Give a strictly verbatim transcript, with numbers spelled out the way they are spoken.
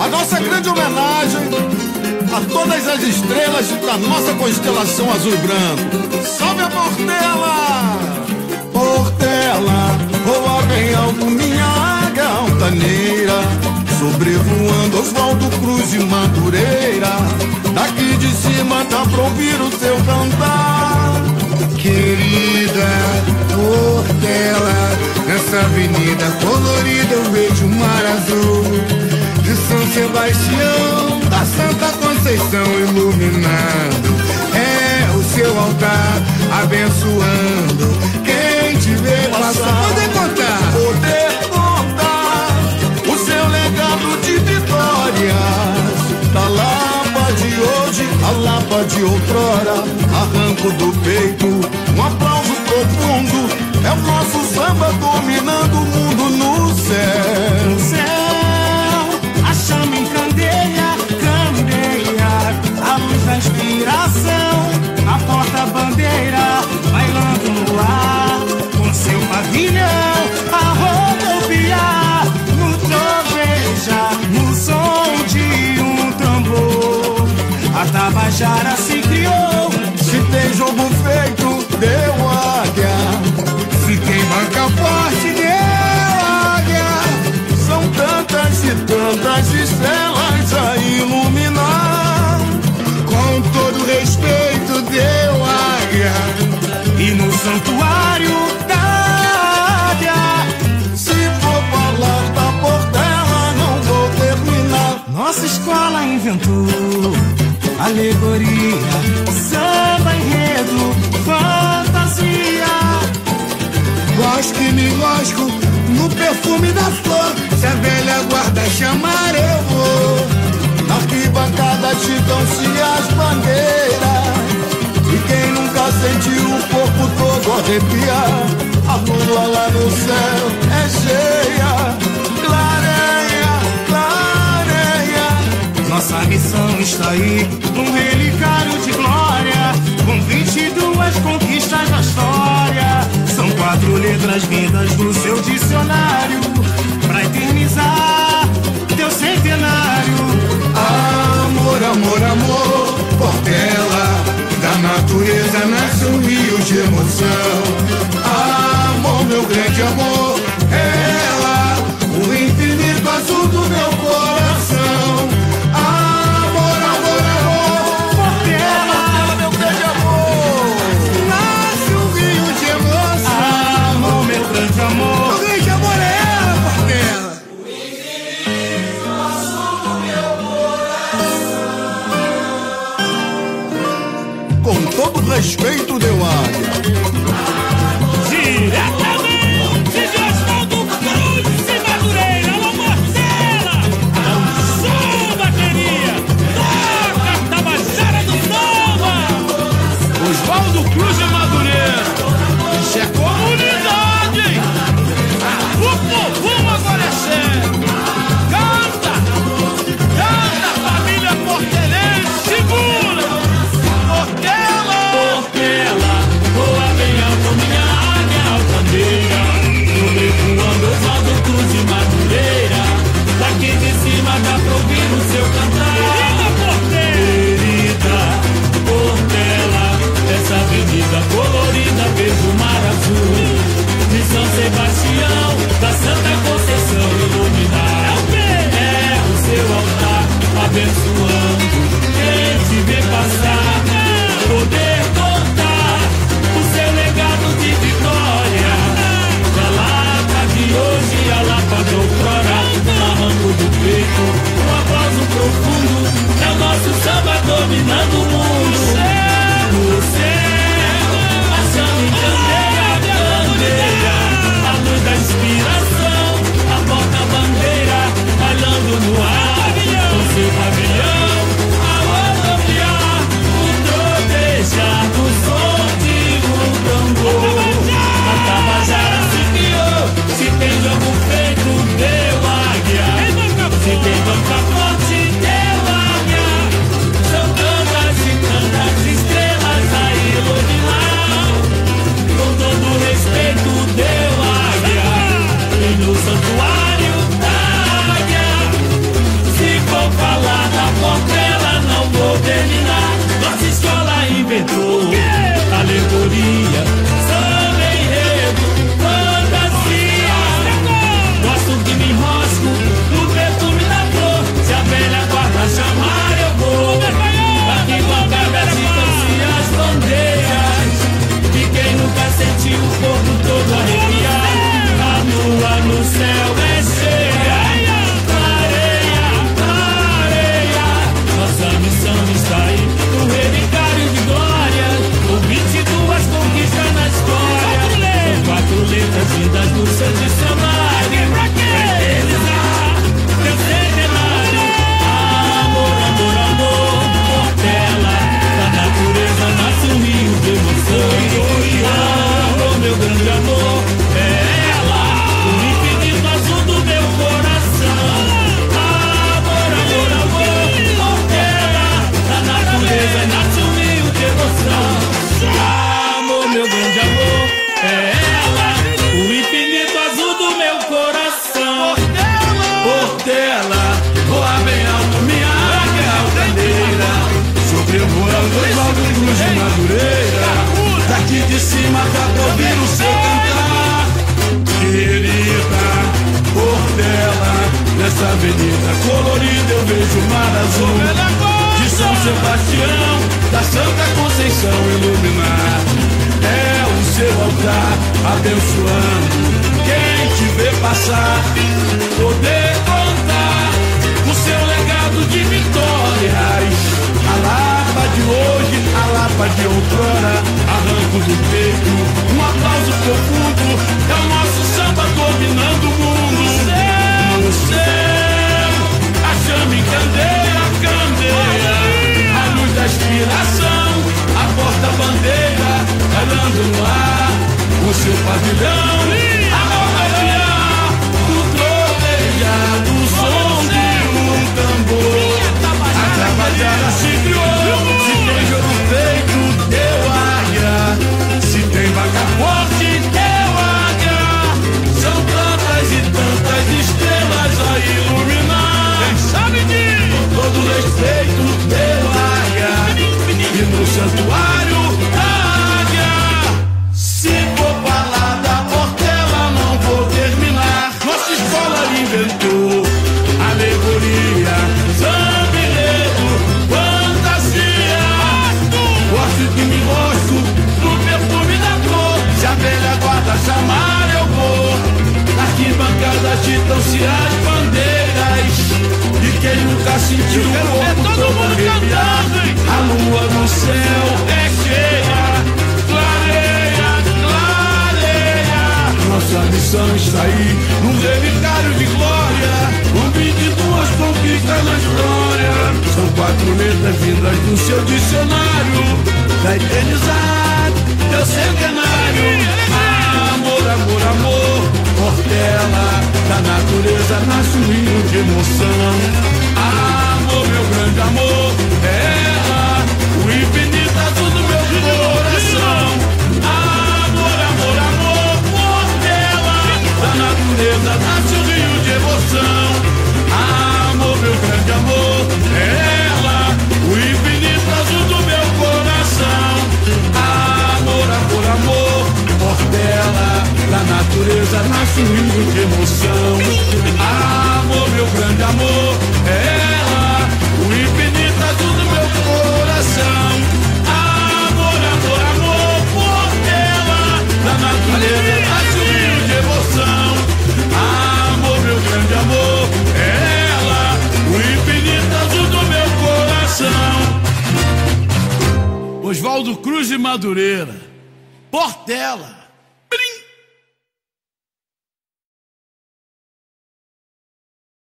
A nossa grande homenagem a todas as estrelas da nossa constelação azul e branco. Salve a Portela! Portela, voa bem alto minha águia altaneira, sobrevoando Oswaldo Cruz e Madureira. Daqui de cima dá pra ouvir o teu cantar. Querida Portela, nessa avenida colorida eu vejo o mar azul de São Sebastião, da Santa Conceição iluminado. É o seu altar abençoando quem te vê passar. Poder contar, poder contar o seu legado de vitórias, da Lapa de hoje a Lapa de outrora. Arranco do peito um aplauso profundo, é o nosso samba dominando o mundo no céu. No céu, a chama encandeia, candeia, a luz da inspiração, a porta-bandeira, bailando no ar, com seu pavilhão, a rodoviar, no troveja, no som de um tambor. A Tabajara se criou, se tem jogo feito, deu águia. Se tem banca forte, deu águia. São tantas e tantas estrelas a iluminar. Com todo respeito, deu águia. E no santuário da águia, se for falar da Portela, não vou terminar. Nossa escola inventou alegoria, samba, enredo, fantasia. Gosto e me gosto no perfume da flor. Se a velha guarda chamar, eu vou. Na arquibancada agitam-se as bandeiras, e quem nunca sentiu o corpo todo arrepiar. A lua lá no céu é cheia, clareia, clareia. Nossa missão está aí, um relicário de glória, com vinte e duas conquistas da história. São quatro letras vindas do seu dicionário, pra eternizar teu centenário. Amor, amor, amor, Portela, da natureza nasce um rio de emoção. Amor, meu grande amor, ela, o infinito azul do meu coração. Amor, amor, amor, Portela, meu grande amor, nasce um rio de emoção. Amor, meu grande amor, meu grande amor é ela, Portela. o infinito azul do meu coração. Com todo respeito, deu águia. Diretamente de Oswaldo Cruz e Madureira, alô Portela! É um samba, queria! Toca a Tabajara do samba! Oswaldo Cruz e Madureira, isso é comunidade, hein? O povo agora é sério! Canta! Canta, família portelense, segura! Portela! Portela, voa bem alto, minha águia altaneira, sobrevoando Oswaldo Cruz e Madureira. Daqui de cima dá pra ouvir o seu cantar. Querida Portela, essa avenida colorida vejo o mar azul de São Sebastião, da Santa Conceição iluminar. É o seu altar abençoando quem te vê passar. Poder contar o seu legado de vitória, da Lapa de hoje a Lapa de outrora. Arranco do peito um aplauso profundo, é o nosso samba dominando o mundo. No céu, a chama encandeia, candeia, a luz da inspiração, a porta-bandeira, bailando no ar, com seu pavilhão, a rodoviar, o trovejar do som de um tambor. A Tabajara se criou, se tem jogo feito, deu águia. Se tem banca forte, deu águia. São tantas e tantas estrelas a iluminar. Com todo respeito, deu águia. E no santuário da águia, se for de cima dá pra ouvir o seu cantar. Querida Portela, nessa avenida colorida eu vejo o mar azul de São Sebastião, da Santa Conceição iluminar. É o seu altar abençoando quem te vê passar, poder contar o seu legado de vitórias. A Lapa de hoje, a Lapa de outrora, arranco do peito um aplauso profundo. É o nosso samba dominando o mundo. No céu, a chama encandeia, candeia, a luz da inspiração, a porta-bandeira, calando no ar o seu pavilhão, a rodoviar do trovejar, do som de um tambor. A Tabajara se criou, se tem jogo feito, deu águia, se tem vaca forte, deu águia. São tantas e tantas estrelas a iluminar. Quem sabe disso? Com todo respeito, deu águia, e no santuário da águia. Se for falar da Portela, não vou terminar. Nossa escola inventou alegoria, samba, enredo, fantasia. Gosto que me gosto do perfume da cor. Se a velha guarda chamar, eu vou. Na arquibancada agitam-se as bandeiras, e quem nunca sentiu o corpo todo arrepiar. A lua no céu é cheia, clareia, clareia. Nossa missão está aí, num relicário de glória, com vinte e duas conquistas na história. São quatro letras vindas do seu dicionário, pra eternizar teu centenário. Amor, amor, amor, Portela, da natureza nasce um rio de emoção. Amor, meu grande amor, é ela, o infinito azul do meu coração. Amor, amor, amor, Portela, da natureza nasce um rio de emoção. Amor, meu grande amor, é ela, o infinito azul do meu coração. Amor, amor, amor, Portela, da natureza nasce um rio de emoção. Amor, meu grande amor, é ela, o infinito azul do meu coração. Amor, amor, amor, Portela, da natureza nasce um rio de emoção. Amor, meu grande amor, é ela, o infinito azul do meu coração. Oswaldo Cruz de Madureira, Portela.